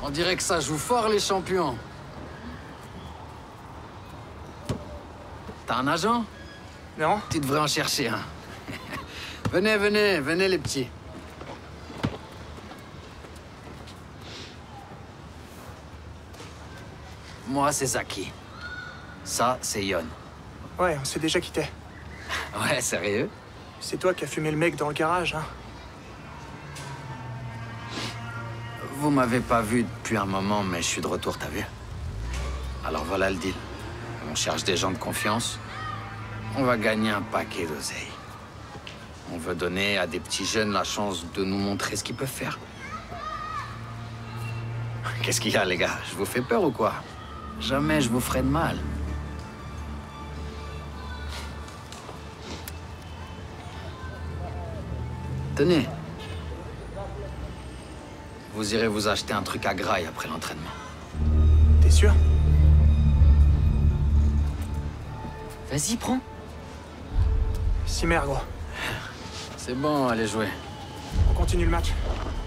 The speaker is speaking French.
On dirait que ça joue fort, les champions. T'as un agent? Non? Tu devrais en chercher un. Venez, venez, venez, les petits. Moi, c'est Zaki. Ça, c'est Yon. Ouais, on s'est déjà quitté. Ouais, sérieux? C'est toi qui as fumé le mec dans le garage, hein? Vous m'avez pas vu depuis un moment, mais je suis de retour, t'as vu? Alors voilà le deal. On cherche des gens de confiance. On va gagner un paquet d'oseille. On veut donner à des petits jeunes la chance de nous montrer ce qu'ils peuvent faire. Qu'est-ce qu'il y a, les gars? Je vous fais peur ou quoi? Jamais je vous ferai de mal. Tenez. Vous irez vous acheter un truc à graille après l'entraînement. T'es sûr? Vas-y, prends. Cimer, gros. C'est bon, allez jouer. On continue le match.